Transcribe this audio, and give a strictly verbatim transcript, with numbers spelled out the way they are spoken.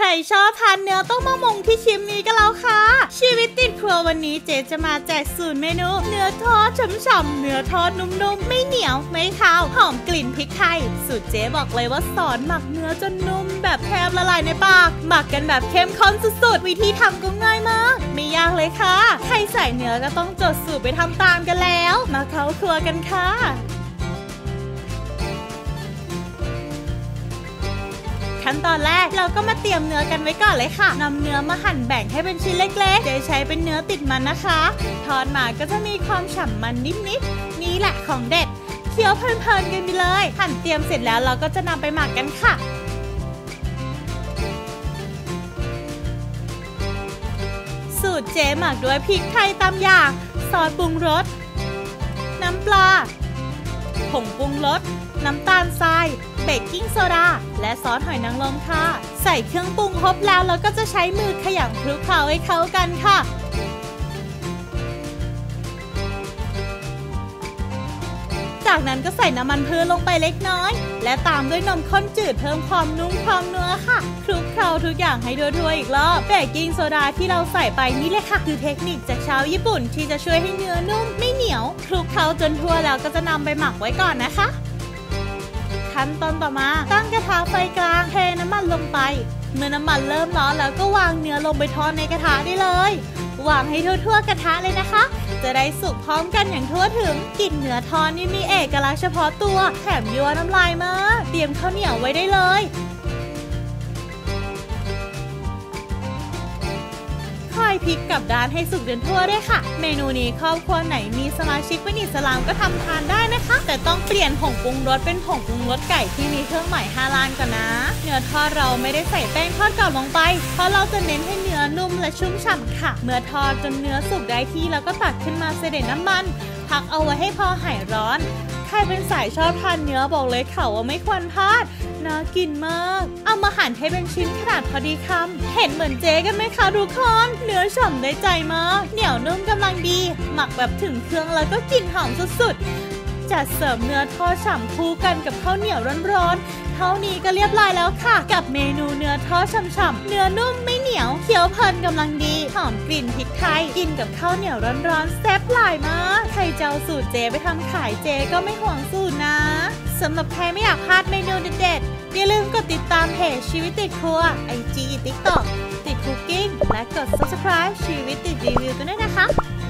รชอบทานเนื้อต้องมามงที่ชิมนี้กันแล้วค่ะชีวิตติดครัววันนี้เจ๊จะมาแจกสูตรเมนูเนื้อทอดฉ่ำๆเนื้อทอดนุ่มๆไม่เหนียวไม่คาวหอมกลิ่นพริกไทยสูตรเจ๊บอกเลยว่าสอนหมักเนื้อจนนุ่มแบบแทบละลายในปากหมักกันแบบเข้มข้นสุดๆวิธีทำก็ง่ายมากไม่ยากเลยค่ะใครใส่เนื้อก็ต้องจดสูตรไปทำตามกันแล้วมาเข้าครัวกันค่ะขั้นตอนแรกเราก็มาเตรียมเนื้อกันไว้ก่อนเลยค่ะนำเนื้อมาหั่นแบ่งให้เป็นชิ้นเล็กๆโดยใช้เป็นเนื้อติดมันนะคะทอดมาก็จะมีความฉ่ำมันนิดๆนี่แหละของเด็ดเคี้ยวเพลินๆกันไปเลยหั่นเตรียมเสร็จแล้วเราก็จะนำไปหมักกันค่ะสูตรเจ๊หมักด้วยพริกไทยตามอย่างซอสปรุงรสน้ำปลาผงปรุงรสน้ำตาลทรายเบกกิ้งโซดาและซอสหอยนางรมค่ะใส่เครื่องปรุงครบแล้วเราก็จะใช้มือขยำคลุกเคล้าให้เข้ากันค่ะจากนั้นก็ใส่น้ำมันพืชลงไปเล็กน้อยและตามด้วยนมข้นจืดเพิ่มความนุ่มความเนื้อค่ะคลุกเคล้าทุกอย่างให้ทั่วๆอีกรอบเบกกิ้งโซดาที่เราใส่ไปนี่เลยค่ะคือเทคนิคจากชาวญี่ปุ่นที่จะช่วยให้เนื้อนุ่มไม่เหนียวคลุกเคล้าจนทั่วแล้วก็จะนำไปหมักไว้ก่อนนะคะขั้นตอนต่อมาตั้งกระทะไฟกลางเทน้ำมันลงไปเมื่อน้ำมันเริ่มร้อนแล้วก็วางเนื้อลงไปทอดในกระทะได้เลยวางให้ทั่วๆกระทะเลยนะคะจะได้สุกพร้อมกันอย่างทั่วถึงกลิ่นเนื้อทอดนี่มีเอกลักษณ์เฉพาะตัวแถมยั่วน้ำลายมากเตรียมข้าวเหนียวไว้ได้เลยค่อยพลิกกลับด้านให้สุกจนทั่วด้วยค่ะเมนูนี้ครอบครัวไหนมีสมาชิกเป็นอิสลามก็ทำทานได้นะคะแต่ต้องเปลี่ยนผงปรุงรสเป็นผงปรุงรสไก่ที่มีเครื่องหมายฮาลาลก่อนนะเนื้อทอดเราไม่ได้ใส่แป้งทอดกรอบลงไปเพราะเราจะเน้นให้เนื้อนุ่มและชุ่มฉ่ำค่ะเมื่อทอดจนเนื้อสุกได้ที่แล้วก็ตักขึ้นมาเสด็จน้ำมันพักเอาไว้ให้พอหายร้อนใครเป็นสายชอบทานเนื้อบอกเลยค่ะว่าไม่ควรพลาดน่ากินมากเอามาหั่นให้เป็นชิ้นขนาดพอดีคำเห็นเหมือนเจ๊กันไหมคะทุกคนเนื้อฉ่ำได้ใจมากเหนียวนุ่มกำลังดีหมักแบบถึงเครื่องแล้วก็กลิ่นหอมสุดๆจัดเสิร์ฟเนื้อทอดฉ่ำคู่กันกับข้าวเหนียวร้อนๆเท่านี้ก็เรียบร้อยแล้วค่ะกับเมนูเนื้อทอดฉ่ำๆเนื้อนุ่มไม่เหนียวเคี้ยวเพลินกำลังดีหอมกลิ่นพริกไทยกินกับข้าวเหนียวร้อนๆแซ่บหลายมากใครเจ้าสูตรเจ๊ไปทำขายเจ๊ก็ไม่ห่วงสูตรนะสำหรับใครไม่อยากพลาดเมนูเด็ดๆอย่าลืมกดติดตามเพจชีวิตติดครัว ไอ จี ติ๊กต็อก ติดคุกกิ้งและกด ซับสไครบ์ ชีวิตติดรีวิวกันด้วยนะคะ